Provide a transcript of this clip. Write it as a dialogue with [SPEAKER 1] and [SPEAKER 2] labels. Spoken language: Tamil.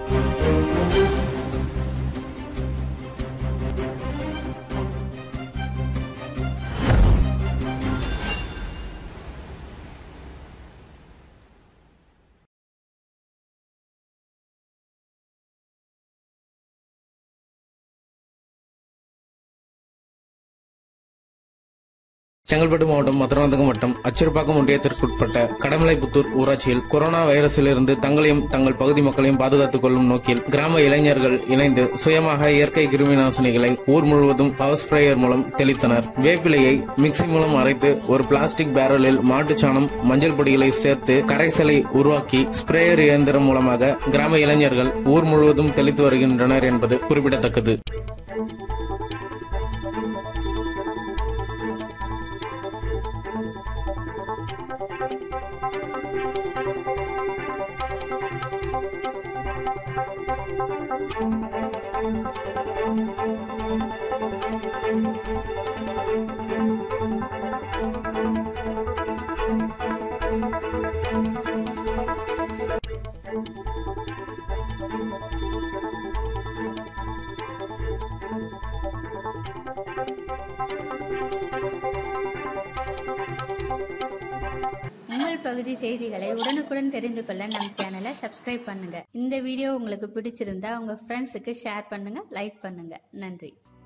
[SPEAKER 1] செங்கல்பட்டு மாவட்டம் மதுராந்தகம் வட்டம் அச்சிறுபாக்கம் ஒன்றியத்திற்குட்பட்ட கடமலைப்புத்தூர் ஊராட்சியில் கொரோனா வைரஸிலிருந்து தங்களையும் தங்கள் பகுதி மக்களையும் பாதுகாத்துக் கொள்ளும் நோக்கில் கிராம இளைஞர்கள் இணைந்து சுயமாக இயற்கை கிருமி நாசினிகளை ஊர் முழுவதும் பவர் ஸ்ப்ரேயர் மூலம் தெளித்தனர். வேப்பிலையை மிக்சி மூலம் அரைத்து ஒரு பிளாஸ்டிக் பேரலில் மாட்டுச்சாணம், மஞ்சள் பொடிகளை சேர்த்து கரைசலை உருவாக்கி ஸ்ப்ரேயர் இயந்திரம் மூலமாக கிராம இளைஞர்கள் ஊர் முழுவதும் தெளித்து வருகின்றனர் என்பது குறிப்பிடத்தக்கது.
[SPEAKER 2] உங்கள் பகுதி செய்திகளை உடனுக்குடன் தெரிந்து கொள்ள நம் சேனலை சப்ஸ்கிரைப் பண்ணுங்க. இந்த வீடியோ உங்களுக்கு பிடிச்சிருந்தா உங்க ஃப்ரெண்ட்ஸுக்கு ஷேர் பண்ணுங்க, லைக் பண்ணுங்க. நன்றி.